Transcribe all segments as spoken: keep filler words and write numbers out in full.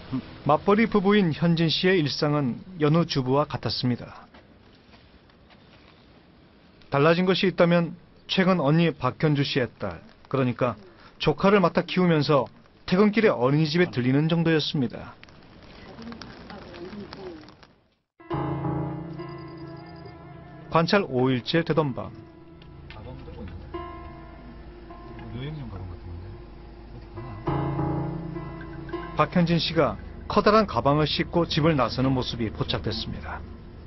맞벌이 부부인 현진 씨의 일상은 여느 주부와 같았습니다. 달라진 것이 있다면 최근 언니 박현주 씨의 딸, 그러니까 조카를 맡아 키우면서 퇴근길에 어린이집에 들리는 정도였습니다. 관찰 오 일째 되던 밤. 박현진 씨가 커다란 가방을 싣고 집을 나서는 모습이 포착됐습니다.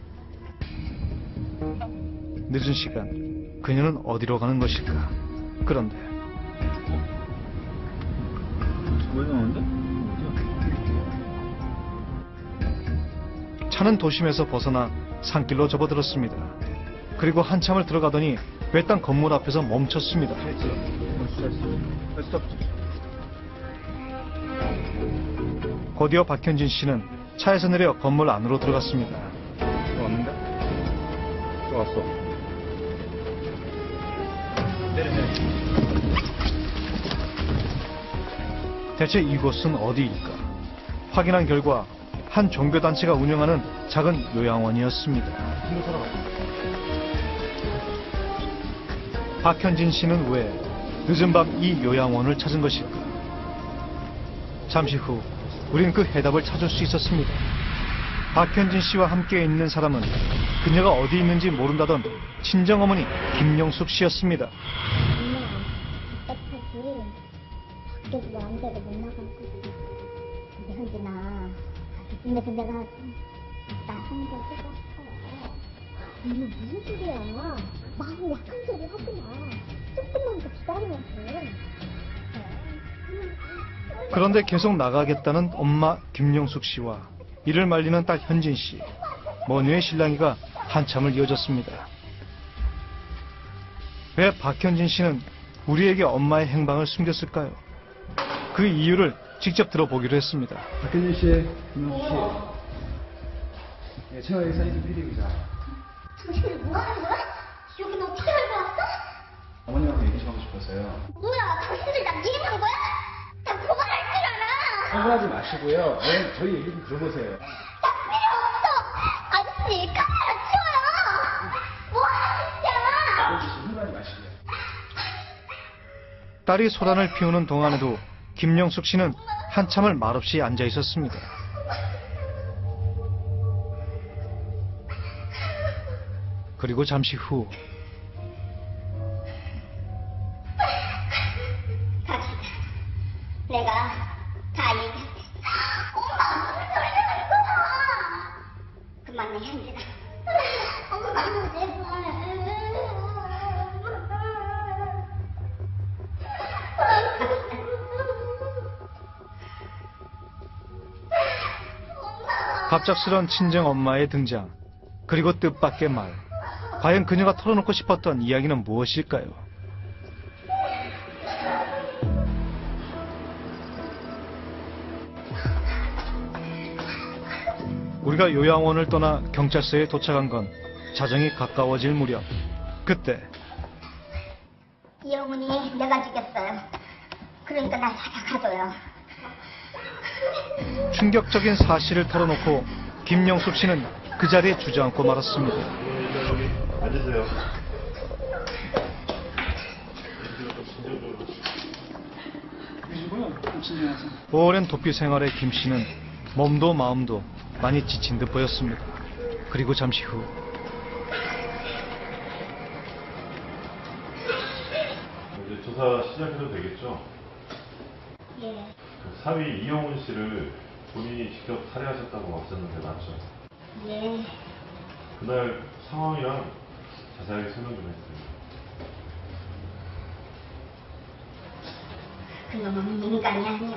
늦은 시간, 그녀는 어디로 가는 것일까? 그런데 차는 도심에서 벗어나 산길로 접어들었습니다. 그리고 한참을 들어가더니 외딴 건물 앞에서 멈췄습니다. 곧이어 박현진 씨는 차에서 내려 건물 안으로 들어갔습니다. 왔는데? 왔어. 내려, 내려. 대체 이곳은 어디일까? 확인한 결과 한 종교단체가 운영하는 작은 요양원이었습니다. 박현진 씨는 왜 늦은 밤 이 요양원을 찾은 것일까? 잠시 후 우린 그 해답을 찾을 수 있었습니다. 박현진 씨와 함께 있는 사람은 그녀가 어디 있는지 모른다던 친정어머니 김영숙 씨였습니다. 엄마, 답답하지? 밖에서 마음대로 못 나가고. 근데 현진아, 근데 내가 나 하는 걸 해봤어. 엄마 무슨 소리야? 마음 약한 소리 하지 마. 조금만 더 기다리면 돼. 그런데 계속 나가겠다는 엄마 김영숙 씨와 이를 말리는 딸 현진 씨. 모녀의 실랑이가 한참을 이어졌습니다. 왜 박현진 씨는 우리에게 엄마의 행방을 숨겼을까요? 그 이유를 직접 들어보기로 했습니다. 박현진 씨, 김영수 씨. 예, 제가 여기 사이트 피디입니다. 당신들 뭐 하는 거야? 여긴 어떻게 알고 왔어? 어머님하고 얘기 좀 하고 싶어서요. 뭐야, 당신들 나 미행한 거야? 나 고발할 줄 알아. 흥분하지 마시고요. 네, 저희 얘기 좀 들어보세요. 나 필요 없어. 아저씨, 카메라 치워요. 뭐야, 진짜. 박현진 씨, 흥분하지 마시고요. 딸이 소란을 피우는 동안에도 김영숙 씨는 한참을 말없이 앉아 있었습니다. 그리고 잠시 후 당신, 내가 다 얘기할게. 엄마, 무슨 소리를 할 거야? 그만해, 현진아. 엄마, 제발. 갑작스런 친정 엄마의 등장, 그리고 뜻밖의 말. 과연 그녀가 털어놓고 싶었던 이야기는 무엇일까요? 우리가 요양원을 떠나 경찰서에 도착한 건 자정이 가까워질 무렵. 그때 이 어머니 내가 죽였어요. 그러니까 날 찾아가줘요. 충격적인 사실을 털어놓고 김영숙 씨는 그 자리에 주저앉고 말았습니다. 앉으세요. 오랜 도피 생활의 김 씨는 몸도 마음도 많이 지친 듯 보였습니다. 그리고 잠시 후 이제 조사 시작해도 되겠죠? 예. 그 사위 이영훈 씨를 본인이 직접 살해하셨다고 막혔는데 맞죠? 예. 그날 상황이랑 자세하게 설명 좀 해주세요. 그놈은 인간이 아니야.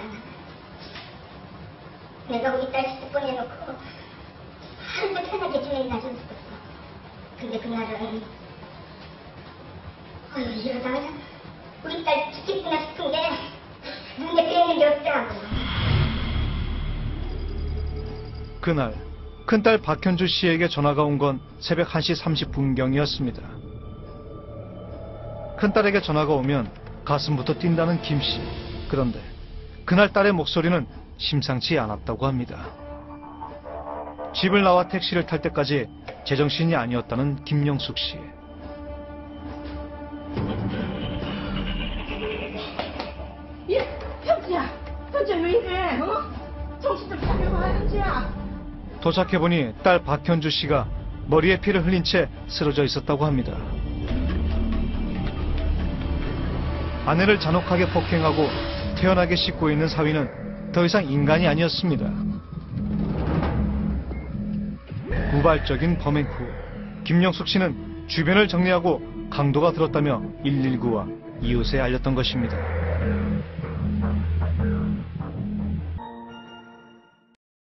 내가 우리 딸 시집 보내놓고 하루도 편하게 지내는 날좀 있었어. 근데 그날은 어휴, 이러다가 우리 딸 죽겠구나 싶은 게 눈에 뵈는 게 없더라고. 그날 큰딸 박현주 씨에게 전화가 온 건 새벽 한 시 삼십 분경이었습니다. 큰딸에게 전화가 오면 가슴부터 뛴다는 김 씨. 그런데 그날 딸의 목소리는 심상치 않았다고 합니다. 집을 나와 택시를 탈 때까지 제정신이 아니었다는 김영숙 씨. 예, 현지야. 현지야 왜 이래? 어? 정신 좀 차려봐, 현지야. 도착해보니 딸 박현주 씨가 머리에 피를 흘린 채 쓰러져 있었다고 합니다. 아내를 잔혹하게 폭행하고 태연하게 씻고 있는 사위는 더 이상 인간이 아니었습니다. 우발적인 범행 후 김영숙 씨는 주변을 정리하고 강도가 들었다며 일일구와 이웃에 알렸던 것입니다.